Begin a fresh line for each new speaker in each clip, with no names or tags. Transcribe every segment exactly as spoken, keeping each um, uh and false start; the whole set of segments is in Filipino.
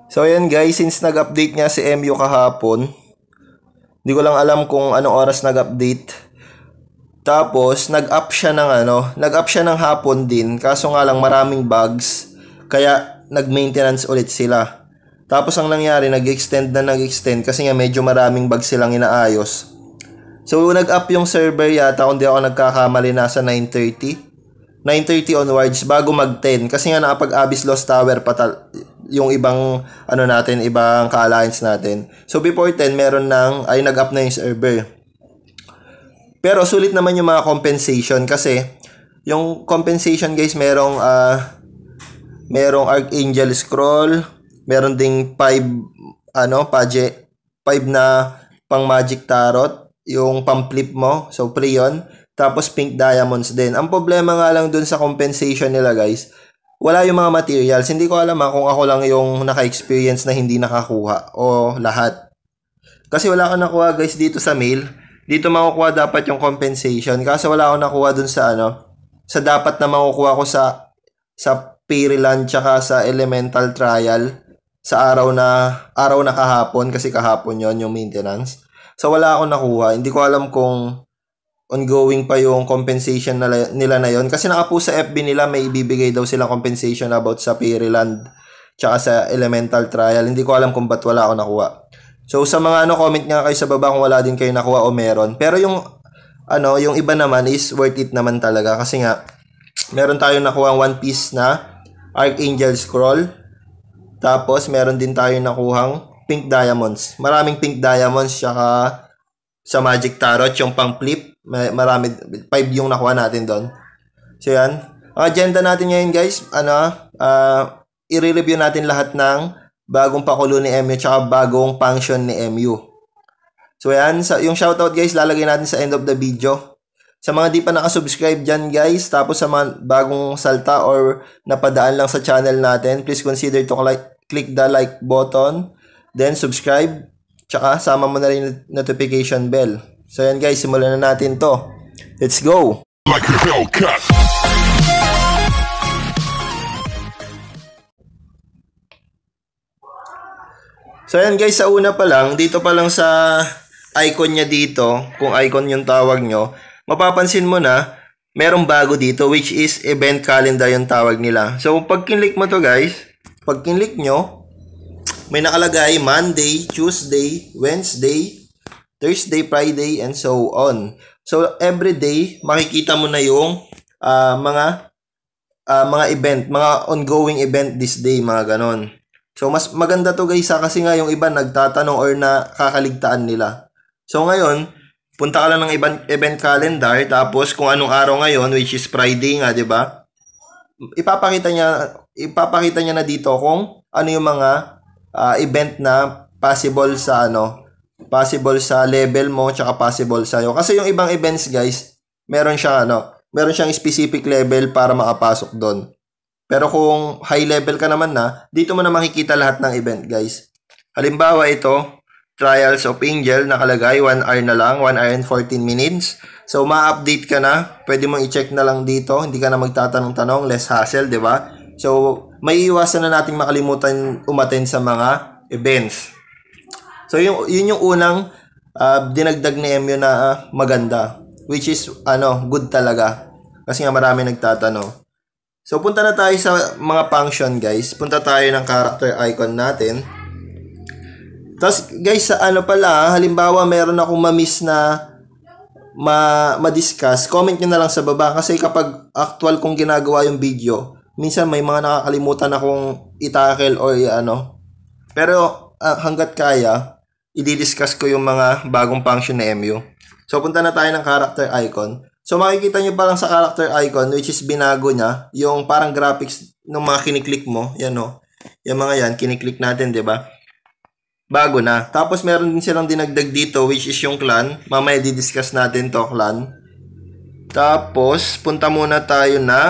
So ayan guys, since nag-update nga si M U kahapon, hindi ko lang alam kung anong oras nag-update. Tapos nag-up siya ng ano, nag-up siya ng hapon din, kaso nga lang maraming bugs, kaya nag-maintenance ulit sila. Tapos ang nangyari, nag-extend na nag-extend kasi nga medyo maraming bugs silang inaayos. So nag-up yung server yata, kung di ako nagkakamali, nasa nine thirty. nine thirty onwards bago mag ten kasi nga nakapag-Abyss Lost Tower pa tal- yung ibang ano natin, ibang ka-alliance natin. So before ten meron nang ay nag-up na yung server. Pero sulit naman yung mga compensation kasi yung compensation guys, merong uh, merong Archangel Scroll, meron ding five ano, paje five na pang Magic Tarot, yung pang-flip mo, so free yun. Tapos pink diamonds din. Ang problema nga lang dun sa compensation nila guys, wala yung mga materials. Hindi ko alam ha, kung ako lang yung naka-experience na hindi nakakuha o lahat. Kasi wala akong nakuha guys dito sa mail. Dito makukuha dapat yung compensation. Kasi wala akong nakuha dun sa ano, sa dapat na makukuha ko sa sa Fairyland tsaka sa Elemental Trial sa araw na araw na kahapon, kasi kahapon yon yung maintenance. So wala akong nakuha. Hindi ko alam kung ongoing pa yung compensation nila, nila na yon, kasi nakapost sa F B nila may ibibigay daw silang compensation about sa Fairyland tsaka sa Elemental Trial. Hindi ko alam kung ba't wala ako nakuha. So sa mga ano, comment nga kayo sa baba kung wala din kayo nakuha o meron. Pero yung ano, yung iba naman is worth it naman talaga kasi nga meron tayong nakuha one piece na Archangel Scroll. Tapos meron din tayong nakuhang pink diamonds. Maraming pink diamonds tsaka sa Magic Tarot yung pang flip. May marami, five yung nakuha natin doon. So yan. Ang agenda natin ngayon guys, ano, uh, i-review natin lahat ng bagong pakulo ni M U tsaka bagong function ni M U. So yan, sa, yung shoutout guys, lalagay natin sa end of the video. Sa mga di pa nakasubscribe dyan guys, tapos sa mga bagong salta or napadaan lang sa channel natin, please consider to like, click the like button, then subscribe, tsaka sama mo na rin yung notification bell. So yan guys, simulan na natin to. Let's go! Like a Hellcat! So yan guys, sa una pa lang, dito pa lang sa icon niya dito, kung icon yung tawag nyo, mapapansin mo na, merong bago dito, which is event calendar yung tawag nila. So pag kinlik mo to guys, pag kinlik nyo, may nakalagay Monday, Tuesday, Wednesday, Thursday, Friday, and so on. So every day, makikita mo na yung uh, mga uh, mga event, mga ongoing event this day, mga ganon. So mas maganda to guys ha, kasi nga yung iba nagtatanong or nakakaligtaan nila. So ngayon, punta ka lang ng event, event calendar, tapos kung anong araw ngayon, which is Friday nga, 'di ba? Ipapakita niya ipapakita niya na dito kung ano yung mga uh, event na possible sa ano, possible sa level mo tsaka possible sa iyo. Kasi yung ibang events guys, meron siyang ano, meron siyang specific level para makapasok doon. Pero kung high level ka naman na, dito mo na makikita lahat ng event guys. Halimbawa ito, Trials of Angel, nakalagay one hour na lang, one hour and fourteen minutes. So ma-update ka na, pwede mong i-check na lang dito, hindi ka na magtatanong-tanong, less hassle, di ba? So may iwasan na nating makalimutan umattend sa mga events. So yun, yun yung unang uh, dinagdag ni M U na uh, maganda, which is ano, good talaga. Kasi nga marami nagtatanong. So, punta na tayo sa mga function, guys. Punta tayo ng character icon natin. Tapos, guys, sa ano pala, halimbawa, meron akong ma-miss na ma- ma-discuss, comment nyo na lang sa baba. Kasi kapag actual kong ginagawa yung video, minsan may mga nakakalimutan akong itackle or ano. Pero, uh, hanggat kaya, i-discuss ko yung mga bagong function na M U. So, punta na tayo ng character icon. So, makikita nyo pa lang sa character icon, which is binago niya, yung parang graphics ng mga kiniklik mo. Yan o. Yung mga yan, kiniklik natin, di ba? Bago na. Tapos, meron din silang dinagdag dito, which is yung clan. Mamaya di-discuss natin to, clan. Tapos, punta muna tayo ng...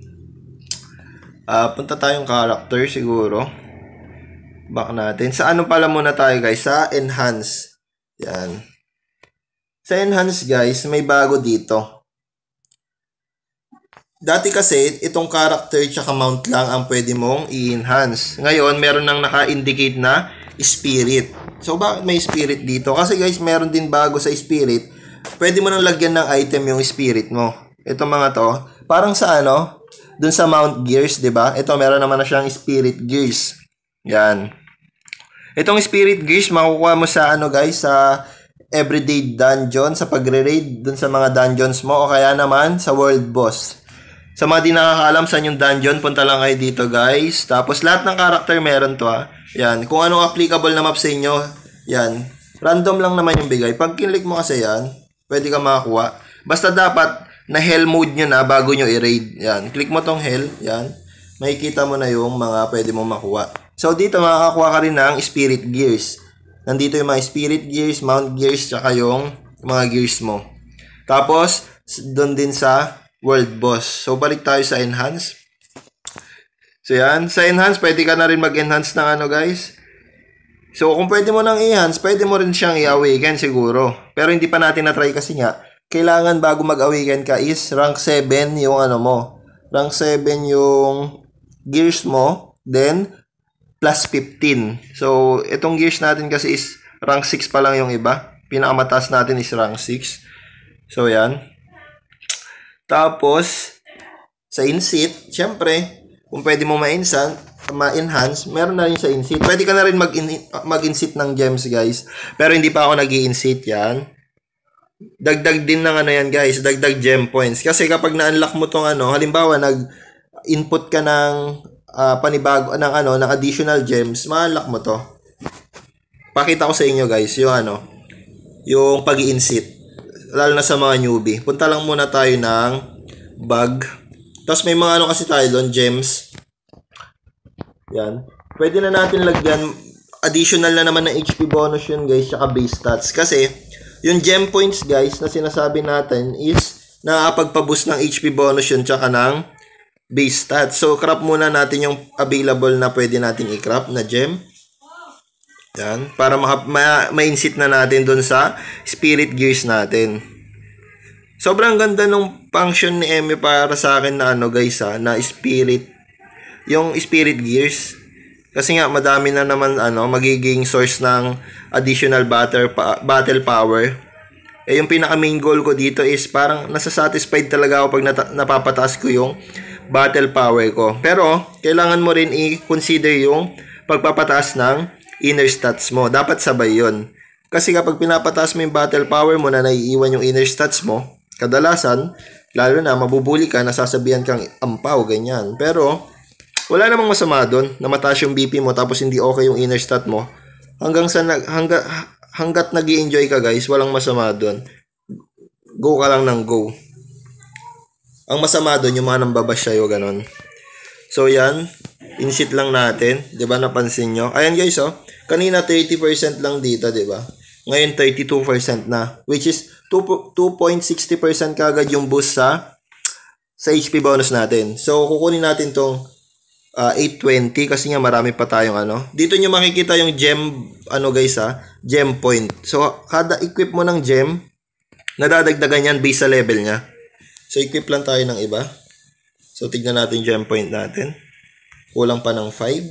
Uh, punta tayong character, siguro. Back natin. Sa ano pala muna tayo, guys? Sa enhance. Yan. Sa enhance, guys, may bago dito. Dati kasi, itong character tsaka mount lang ang pwede mong i-enhance. Ngayon, meron nang naka-indicate na spirit. So, bakit may spirit dito? Kasi guys, meron din bago sa spirit. Pwede mo nang lagyan ng item yung spirit mo. Ito mga to, parang sa ano, dun sa mount gears, ba diba? Ito, meron naman na siyang spirit gears. Yan. Itong spirit gears, makukuha mo sa ano guys, sa everyday dungeon, sa pagre-raid dun sa mga dungeons mo, o kaya naman sa world boss. Sa mga di nakakaalam saan yung dungeon, punta lang kayo dito guys. Tapos lahat ng character meron to ha. Yan. Kung anong applicable na map sa inyo, yan. Random lang naman yung bigay. Pag kinlik mo kasi yan, pwede ka makakuha. Basta dapat na hell mode nyo na bago nyo i-raid. Yan. Click mo tong hell. Yan. Makikita mo na yung mga pwede mong makuha. So dito makakakuha ka rin ng spirit gears. Nandito yung mga spirit gears, mount gears, tsaka yung mga gears mo. Tapos, doon din sa world boss. So, balik tayo sa enhance. So, yan. Sa enhance, pwede ka na rin mag-enhance ng ano, guys. So, kung pwede mo nang i-enhance, pwede mo rin siyang i-awaken siguro. Pero hindi pa natin na-try kasi nga, kailangan bago mag-awaken ka is rank seven yung ano mo. Rank seven yung gears mo. Then, plus fifteen. So, itong gears natin kasi is rank six pa lang yung iba. Pinakamataas natin is rank six. So, yan. Tapos, sa insit, syempre, kung pwede mo ma-enhance, ma-enhance, meron na rin sa insit. Pwede ka na rin mag-insit ng gems, guys. Pero hindi pa ako nag-i-insit yan. Dagdag din ng ano yan, guys. Dagdag gem points. Kasi kapag na-unlock mo tong ano, halimbawa, nag-input ka ng uh, panibago, ng ano, ng additional gems, ma-unlock mo to. Pakita ko sa inyo, guys, yung ano, yung pag-i-insit. Lalo na sa mga newbie. Punta lang muna tayo ng bag. Tapos may mga ano kasi tayo doon, gems. Yan. Pwede na natin lagyan, additional na naman na H P bonus yun guys, saka base stats. Kasi, yung gem points guys, na sinasabi natin is, nakakapagpa-boost ng H P bonus yun, saka ng base stats. So, crop muna natin yung available na pwede natin i-crop na gem. Yan, para ma-insit ma na natin doon sa spirit gears natin. Sobrang ganda nung function ni Emi para sa akin na ano guys ha, na spirit, yung spirit gears. Kasi nga madami na naman ano, magiging source ng additional battle, pa, battle power. Eh yung pinaka main goal ko dito is parang nasa-satisfied talaga ako pag nata- napapataas ko yung battle power ko. Pero kailangan mo rin i-consider yung pagpapataas ng inner stats mo. Dapat sabay yun. Kasi kapag pinapataas mo yung battle power mo na naiiwan yung inner stats mo, kadalasan, lalo na mabubuli ka, nasasabihan kang ampaw, ganyan. Pero, wala namang masama doon na mataas yung B P mo tapos hindi okay yung inner stat mo. Hanggang sa, hangga, hanggat nag-i-enjoy ka guys, walang masama doon. Go ka lang ng go. Ang masama doon, yung mga nambabash sa'yo, ganon. So, yan. Insit lang natin. Diba, napansin nyo? Ayan guys, oh. Kanina thirty percent lang dito, di ba? Ngayon thirty-two percent na, which is two point six zero percent kagad yung boost sa sa H P bonus natin. So kukunin natin tong uh, eight twenty kasi nga marami pa tayong ano. Dito nyo makikita yung gem ano guys ha, gem point. So kada equip mo ng gem, nadadagdagan yan based sa level niya. So equip lang tayo ng iba. So tignan natin gem point natin. Kulang pa ng five.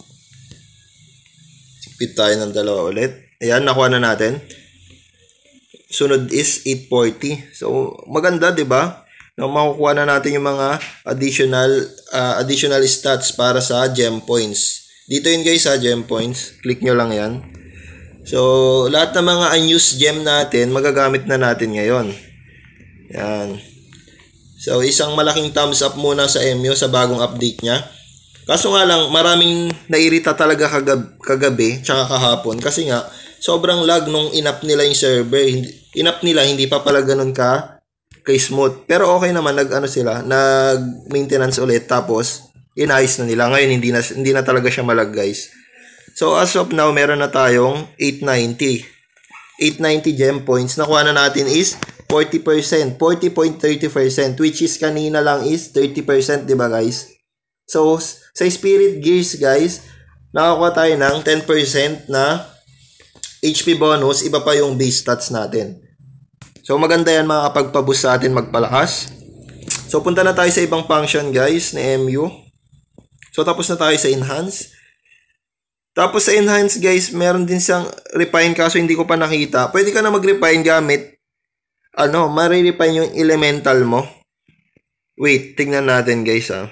Equip tayo ng dalawa ulit. Ayan, nakuha na natin. Sunod is eight forty. So, maganda, 'di ba? Na makukuha na natin yung mga additional uh, additional stats para sa gem points. Dito yun guys sa gem points. Click nyo lang 'yan. So, lahat ng mga unused gem natin, magagamit na natin ngayon. Yan. So, isang malaking thumbs up muna sa M U sa bagong update niya. Kaso nga lang, maraming nairita talaga kagab kagabi, tsaka kahapon. Kasi nga, sobrang lag nung inap nila yung server. Inap nila, hindi pa pala ganun ka, kay smooth. Pero okay naman, nag-ano sila, nag-maintenance ulit. Tapos, inayos na nila. Ngayon, hindi na, hindi na talaga siya malag, guys. So, as of now, meron na tayong eight ninety. eight ninety gem points. Nakuha na natin is forty percent. forty point three zero percent. Which is kanina lang is thirty percent, diba, guys? So, sa Spirit Gears, guys, nakakuha tayo ng ten percent na H P bonus, iba pa yung base stats natin. So, maganda yan makakapagpa-boost sa atin magpalakas. So, punta na tayo sa ibang function, guys, ni M U. So, tapos na tayo sa enhance. Tapos sa enhance, guys, meron din siyang refine kaso hindi ko pa nakita. Pwede ka na mag-refine gamit, ano, mare-refine yung elemental mo. Wait, tingnan natin, guys, ah.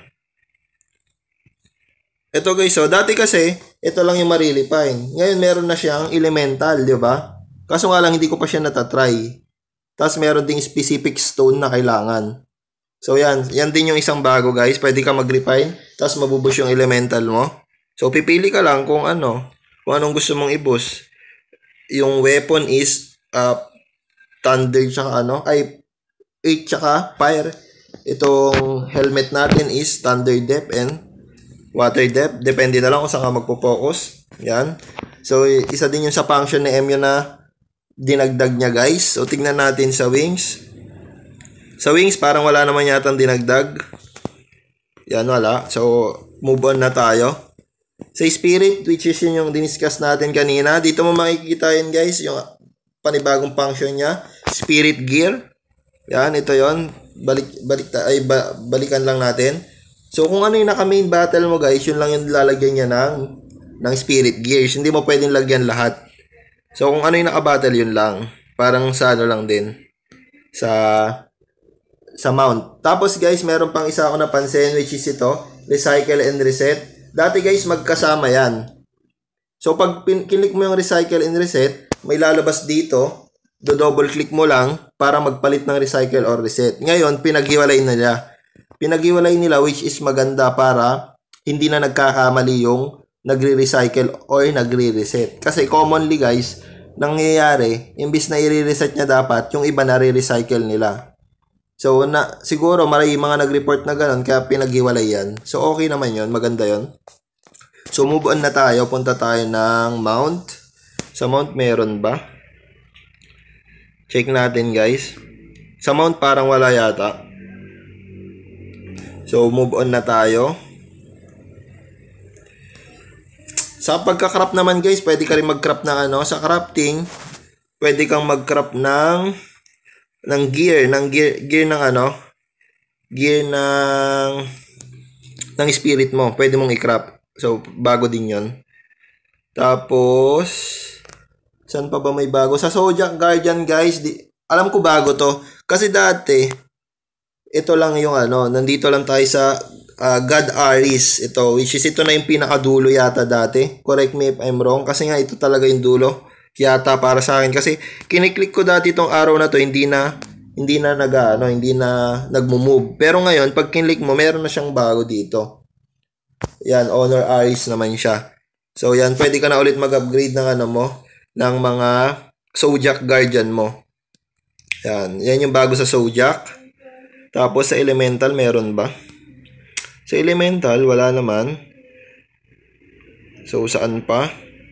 Ito, guys, so, dati kasi, ito lang yung mare-refine. Ngayon, meron na siyang elemental, di ba? Kaso nga lang, hindi ko pa siya natatry. Tapos, meron ding specific stone na kailangan. So, yan. Yan din yung isang bago, guys. Pwede ka mag-refine. Tapos, mabubus yung elemental mo. So, pipili ka lang kung ano. Kung anong gusto mong i-boost. Yung weapon is uh, thunder tsaka ano. Ay, eight tsaka fire. Itong helmet natin is thunder depth and water depth. Depende na lang kung saan ka magpo-focus. Yan. So, isa din yung sa function ni M U na dinagdag niya, guys. So, tignan natin sa wings. Sa wings, parang wala naman yata dinagdag. Yan, wala. So, move on na tayo. Sa spirit, which is yun yung diniscuss natin kanina. Dito mo makikita yun, guys, yung panibagong function niya. Spirit gear. Yan, ito yon. Balik, balik, ay, ba, balikan lang natin. So, kung ano yung naka-main battle mo, guys, yun lang yung lalagyan niya ng, ng spirit gears. Hindi mo pwedeng lagyan lahat. So, kung ano yung naka-battle, yun lang. Parang sa ano lang din. Sa... sa mount. Tapos guys, meron pang isa ako napansin which is ito, recycle and reset. Dati guys, magkasama yan. So pag kinik mo yung recycle and reset, may lalabas dito, do double click mo lang para magpalit ng recycle or reset. Ngayon, pinaghiwalay na nila. Pinaghiwalay nila which is maganda para hindi na nagkakamali yung nagre-recycle or nagre-reset. Kasi commonly guys, nangyayari, imbis na i-reset niya dapat, yung iba na re-recycle nila. So, na, siguro marami mga nag-report na ganun, kaya pinaghiwalay yan. So, okay naman yun. Maganda yun. So, move on na tayo. Punta tayo ng mount. Sa mount, meron ba? Check natin, guys. Sa mount, parang wala yata. So, move on na tayo. Sa pagka-crop naman, guys, pwede ka rin mag-crop ng ano. Sa crafting, pwede kang mag-crop ng... ng gear, ng gear, gear ng ano, gear ng ng spirit mo, pwede mong i-crop. So, bago din yon. Tapos, saan pa ba may bago? Sa Zodiac Guardian, guys, di, alam ko bago to. Kasi dati, ito lang yung ano, nandito lang tayo sa uh, God Aris. Ito, which is ito na yung pinakadulo yata dati. Correct me if I'm wrong. Kasi nga, ito talaga yung dulo. Yata para sa akin kasi kiniklik ko dati itong araw na to hindi na hindi na nag ano, hindi na nagmo-move. Pero ngayon pag kinlik mo meron na siyang bago dito. Yan, Honor Aris naman siya. So yan, pwede ka na ulit mag-upgrade ng ano mo, ng mga Zodiac Guardian mo. Yan, yan yung bago sa Zodiac. Tapos sa Elemental meron ba? Sa Elemental wala naman. So saan pa?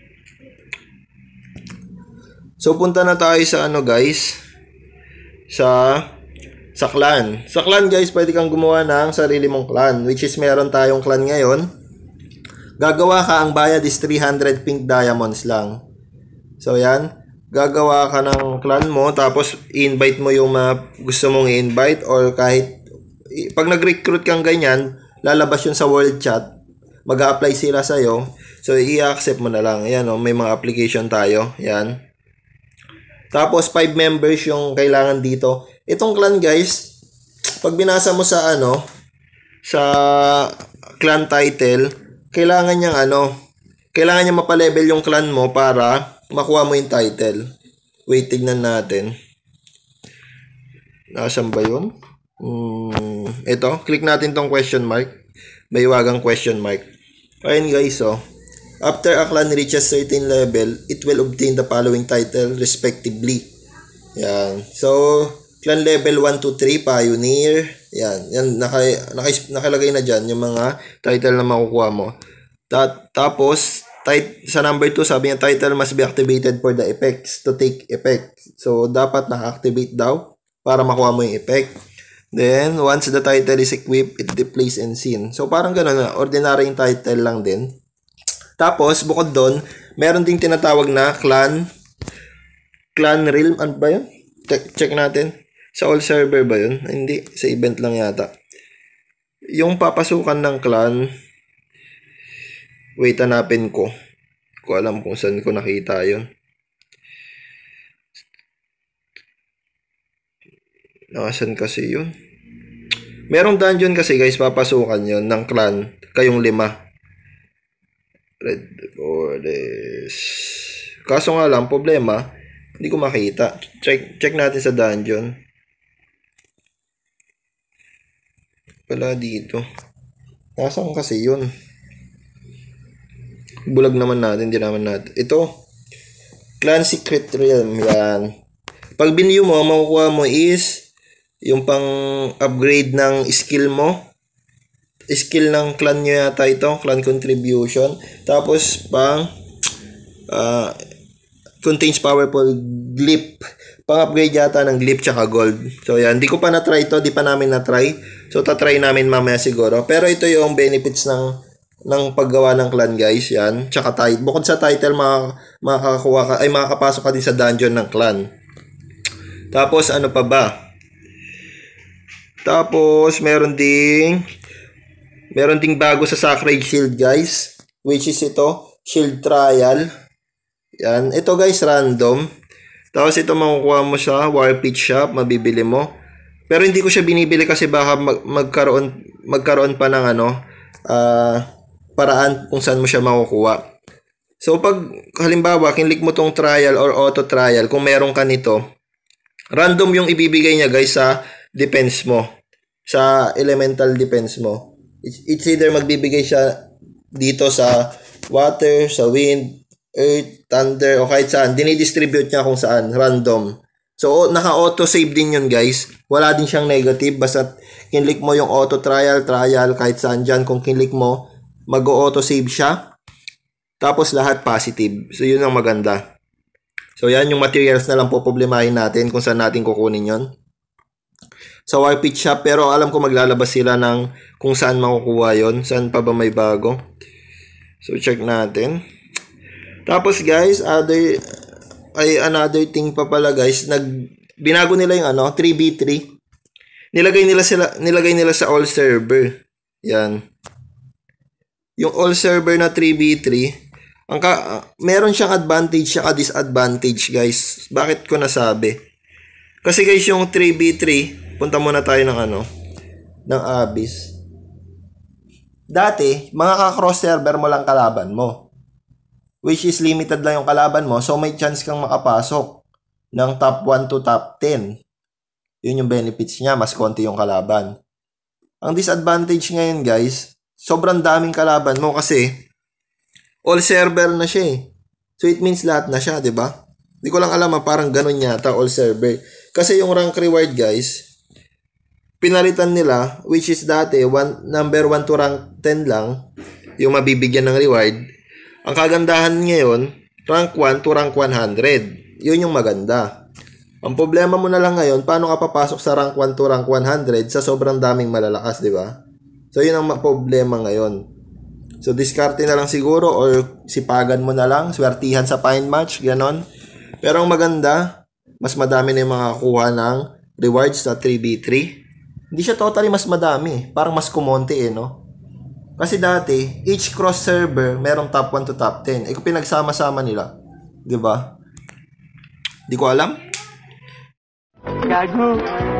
So, punta na tayo sa ano, guys. Sa, sa clan. Sa clan, guys, pwede kang gumawa ng sarili mong clan. Which is, meron tayong clan ngayon. Gagawa ka, ang bayad is three hundred pink diamonds lang. So, yan. Gagawa ka ng clan mo. Tapos, invite mo yung mga gusto mong i-invite. Or kahit, pag nag-recruit kang ganyan, lalabas yun sa world chat. Mag-a-apply sila sa'yo. So, i-accept mo na lang. Yan, oh, may mga application tayo. Yan. Tapos, five members yung kailangan dito. Itong clan, guys, pag binasa mo sa, ano, sa clan title, kailangan niyang, ano, kailangan niya mapalevel yung clan mo para makuha mo yung title. Wait, tignan natin. Nasaan ba yun? Hmm, ito, click natin tong question mark. May wagang question mark. Ayun, guys, oh. After a clan reaches certain level, it will obtain the following title respectively. Yan. So, clan level one to three, Pioneer. Yan. Yan, naka, naka, nakalagay na dyan yung mga title na makukuha mo. Ta tapos, tit sa number two, sabi niya, title must be activated for the effects to take effect. So, dapat naka-activate daw para makuha mo yung effect. Then, once the title is equipped, it displays and seen. So, parang gano'n na. Ordinary yung title lang din. Tapos, bukod doon, meron ding tinatawag na clan, clan realm, ano ba yun? Check, check natin. Sa all server ba yun? Hindi, sa event lang yata. Yung papasukan ng clan, wait, hanapin ko. Hindi ko alam kung saan ko nakita yun. Nakasan kasi yun? Merong dungeon kasi guys, papasukan yun ng clan. Kayong lima. Red Goddess. Kaso nga lang, problema, hindi ko makita. Check, check natin sa dungeon. Wala dito. Nasaan kasi yun? Bulag naman natin, hindi naman natin. Ito, Clan Secret Realm, yan. Pag binyo mo, makukuha mo is yung pang upgrade ng skill mo. Skill ng clan nyo yata ito, clan contribution. Tapos pang uh, contains powerful glyph. Pang upgrade yata ng glyph tsaka gold. So yan, di ko pa na-try ito, di pa namin na-try. So ta-try namin mamaya siguro. Pero ito yung benefits ng ng paggawa ng clan guys, yan. Tsaka title. Bukod sa title, maka, makakakuha ka, ay makakapasok ka din sa dungeon ng clan. Tapos ano pa ba? Tapos meron ding meron ding bago sa Sacred Shield guys, which is ito, Shield Trial. Yan, ito guys random. Tapos ito makukuha mo sa Warpit Shop, mabibili mo. Pero hindi ko siya binibili kasi baka mag magkaroon magkaroon pa ng ano, ah uh, paraan kung saan mo siya makukuha. So pag halimbawa kinlik mo tong trial or auto trial, kung meron ka nito, random yung ibibigay niya guys sa defense mo, sa elemental defense mo. It's, it's either magbibigay siya dito sa water, sa wind, earth, thunder, o kahit saan. Dinidistribute niya kung saan, random. So naka-auto save din yun guys. Wala din siyang negative, basta kinlik mo yung auto trial, trial, kahit saan dyan, kung kinlik mo, mag-auto save siya. Tapos lahat positive. So yun ang maganda. So yan yung materials na lang po problemahin natin kung saan natin kukunin yon. Sa Warpit Shop, pero alam ko maglalabas sila ng kung saan makukuha yon. Saan pa ba may bago. So check natin. Tapos guys, other ay another thing pa pala guys, nag binago nila yung ano, three v three. Nilagay nila sila nilagay nila sa all server. Yan. Yung all server na three v three, ang ka, uh, meron siyang advantage at disadvantage guys. Bakit ko nasabi? Kasi guys yung three v three, punta muna tayo ng ano, ng Abyss. Dati, mga ka-cross server mo lang kalaban mo. Which is limited lang yung kalaban mo, so may chance kang makapasok ng top one to top ten. Yun yung benefits niya, mas konti yung kalaban. Ang disadvantage ngayon guys, sobrang daming kalaban mo kasi all server na siya eh. So it means lahat na siya, 'di ba? Hindi ko lang alam, ah, parang ganun yata all server. Kasi yung rank reward guys, pinalitan nila, which is dati one, number one to rank ten lang yung mabibigyan ng reward. Ang kagandahan ngayon, rank one to rank one hundred. Yun yung maganda. Ang problema mo na lang ngayon, paano ka papasok sa rank one to rank one hundred sa sobrang daming malalakas, 'di ba? So, yun ang problema ngayon. So, diskarte na lang siguro or sipagan mo na lang, swertihan sa pine match, ganon. Pero ang maganda, mas madami na yung mga kuha ng rewards sa three v three. Hindi siya totally mas madami. Parang mas kumonti eh, no? Kasi dati, each cross server, merong top one to top ten. Eh, kung pinagsama-sama nila. Diba? Di ko alam.
Gago.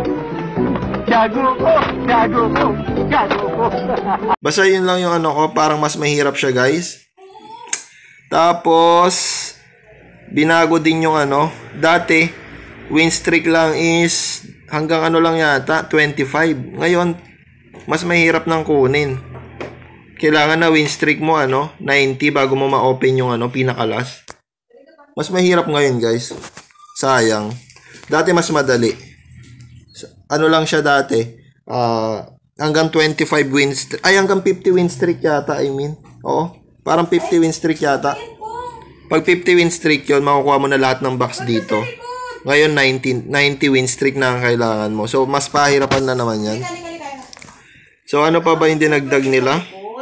Gago ko. Gago ko. Gago ko.
Basta yun lang yung ano ko. Parang mas mahirap siya, guys. Tapos, binago din yung ano. Dati, win streak lang is hanggang ano lang yata, twenty-five. Ngayon, mas mahirap nang kunin. Kailangan na win streak mo ano, ninety bago mo ma-open yung ano, pinakalas. Mas mahirap ngayon, guys. Sayang. Dati mas madali. Ano lang siya dati, uh, hanggang twenty-five win streak, ay hanggang fifty win streak yata, I mean. Oo, parang fifty win streak yata. Pag fifty win streak yun, makukuha mo na lahat ng box dito. Ngayon, ninety win streak na ang kailangan mo. So, mas pahirapan na naman yan. So, ano pa ba yung dinagdag nila?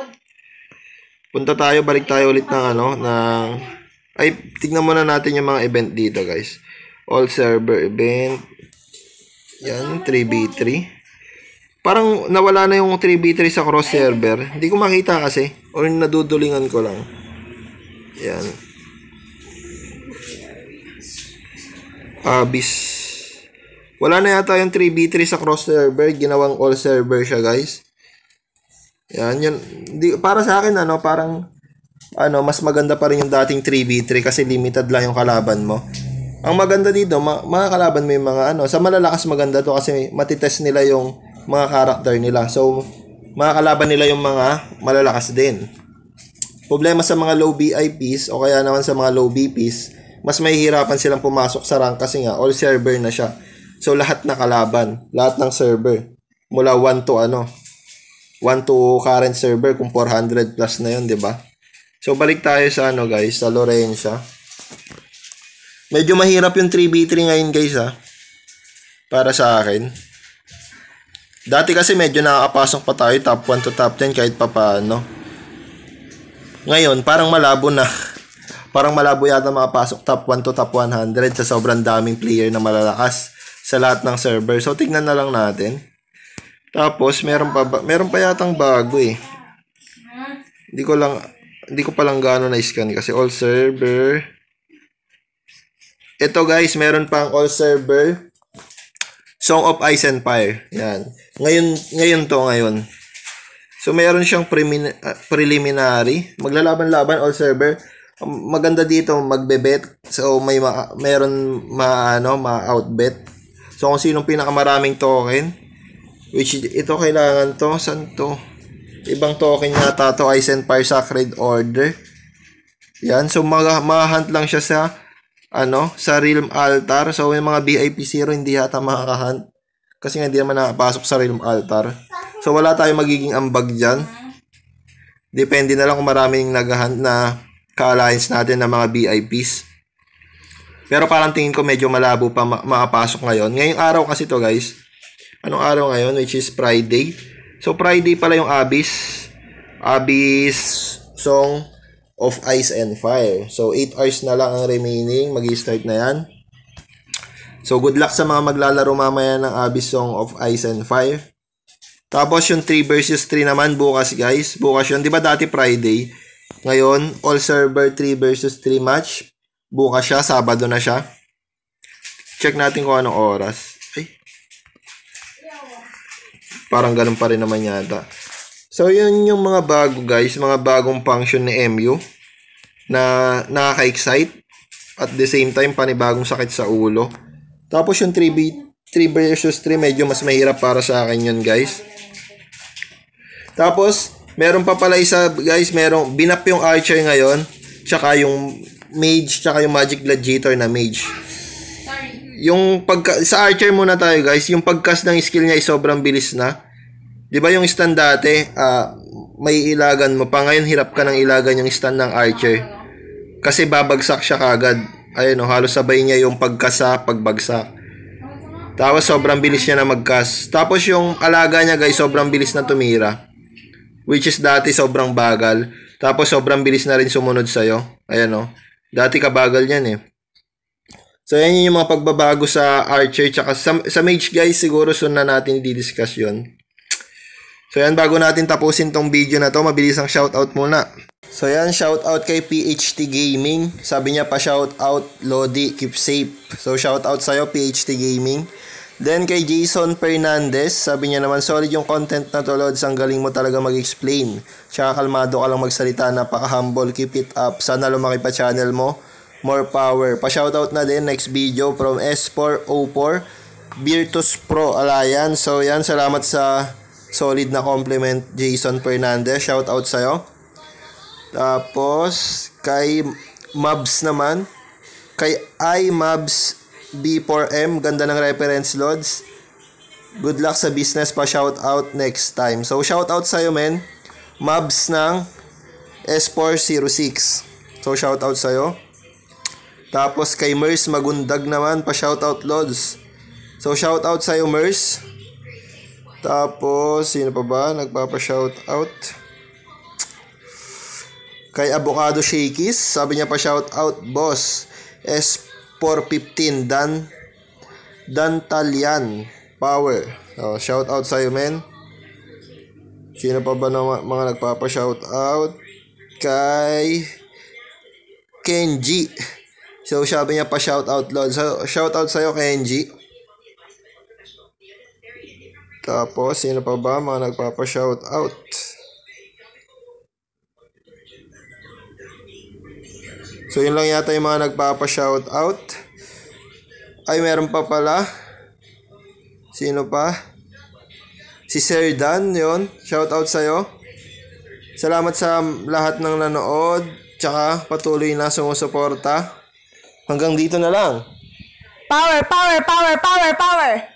Punta tayo, balik tayo ulit ng ano, ng... Ay, tignan muna natin yung mga event dito, guys. All server event. Yan, three v three. Parang nawala na yung three v three sa cross server. Hindi ko makita kasi. Or nadudulingan ko lang. Yan. Abyss. Wala na yata yung three v three sa cross server. Ginawang all server siya, guys. Yan, yun. Di, para sa akin, ano, parang, ano, mas maganda pa rin yung dating three v three kasi limited lang yung kalaban mo. Ang maganda dito, ma mga kalaban mo yung mga, ano, sa malalakas maganda to kasi matitest nila yung mga karakter nila. So, makakalaban nila yung mga malalakas din. Problema sa mga low B I Ps o kaya naman sa mga low B Ps, mas mahihirapan silang pumasok sa rank kasi nga all server na siya. So, lahat na kalaban, lahat ng server, mula one to ano, one to current server kung four hundred plus na yun, di ba? So, balik tayo sa ano guys, sa Lorencia. Medyo mahirap yung three v three ngayon guys ha, para sa akin. Dati kasi medyo nakakapasok pa tayo top one to top ten kahit pa paano. Ngayon, parang malabo na. Parang malabo yata makapasok top one to top one hundred sa sobrang daming player na malalakas sa lahat ng server. So, tignan na lang natin. Tapos, meron pa, ba, meron pa yatang bago eh. Hindi ko lang, hindi ko pa lang gaano na-scan kasi all server. Ito guys, meron pang all server. Song of Ice and Fire. Yan. Ngayon, ngayon to ngayon. So, meron siyang preliminary. Maglalaban-laban all server. Maganda dito, magbebet. So, may ma meron ma ano, ma-outbet. So, kung sinong pinakamaraming token, which ito kailangan to, saan to? Ibang token yata to, Ice and Fire Sacred Order. Yan. So, ma-hunt lang siya sa ano, sa Realm Altar. So, yung mga V I P zero hindi yata makakahunt. Kasi nga hindi naman nakapasok sa Realm Altar. So, wala tayong magiging ambag dyan. Depende na lang kung maraming nag-hunt na ka-alliance natin ng mga V I Ps. Pero parang tingin ko medyo malabo pa ma makapasok ngayon. Ngayong araw kasi to guys. Anong araw ngayon? Which is Friday. So, Friday pala yung Abyss. Abyss Song of Ice and Fire. So, eight hours na lang ang remaining. Mag-i-start na yan. So, good luck sa mga maglalaro mamaya ng Abyss Song of Ice and Fire. Tapos, yung three versus three naman bukas, guys. Bukas yun. Di ba dati Friday? Ngayon, all server three versus three match. Bukas siya. Sabado na siya. Check natin kung anong oras. Ay. Parang ganun pa rin naman yata. So, yun yung mga bago guys, mga bagong function ni M U na nakaka-excite at the same time panibagong sakit sa ulo. Tapos yung three versus three medyo mas mahirap para sa akin yun guys. Tapos, meron pa pala isa guys, merong binap yung Archer ngayon, tsaka yung Mage, tsaka yung Magic Gladiator na Mage. Yung pagka, sa Archer muna tayo guys, yung pagcast ng skill niya ay sobrang bilis na. Di ba yung stand dati, uh, may ilagan mo pa. Ngayon, hirap ka ng ilagan yung stand ng Archer. Kasi babagsak siya kagad. Ayun o, halos sabay niya yung pagkasa, pagbagsak. Tapos, sobrang bilis niya na magkas. Tapos, yung alaga niya, guys, sobrang bilis na tumira. Which is dati sobrang bagal. Tapos, sobrang bilis na rin sumunod sa'yo. Ayan o. Dati kabagal yan eh. So, yan yung mga pagbabago sa Archer. Tsaka sa, sa Mage, guys, siguro soon na natin didiscuss yun. So yan, bago natin tapusin tong video na to, mabilis ang shoutout muna. So yan, shoutout kay P H T Gaming. Sabi niya pa shoutout, Lodi, keep safe. So shoutout sa'yo, P H T Gaming. Then kay Jason Fernandez, sabi niya naman, solid yung content na to, Lods. Ang galing mo talaga mag-explain. Tsaka kalmado ka lang magsalita, napaka-humble, keep it up. Sana lumaki pa channel mo. More power. Pa-shoutout na din, next video from S four O four, Virtus Pro Alliance. So yan, salamat sa solid na compliment, Jason Fernandez. Shout out sa'yo. Tapos, kay Mabs naman. Kay iMabs B four M. Ganda ng reference, Lods. Good luck sa business pa. Shout out next time. So, shout out sa'yo, men. Mabs ng S four oh six. So, shout out sa'yo. Tapos, kay Mers Magundag naman. Pa shout out, Lods. So, shout out sa'yo, Mers. Tapos, sino pa ba? Nagpapa-shoutout. Kay Avocado Shakies. Sabi niya pa shoutout, boss. S four fifteen. Dan. Dan Talyan. Power. Oh, shout out sa'yo, men. Sino pa ba na mga nagpapa-shout out? Kay Kenji. So, sabi niya pa shout out, Lord. So, shout out sa'yo, Kenji. Tapos, sino pa ba mga nagpapa-shout out? So, yun lang yata yung mga nagpapa-shout out. Ay, meron pa pala. Sino pa? Si Sir Dan, yun. Shout out sa'yo. Salamat sa lahat ng nanood. Tsaka patuloy na sumusuporta. Hanggang dito na lang.
Power, power, power, power, power!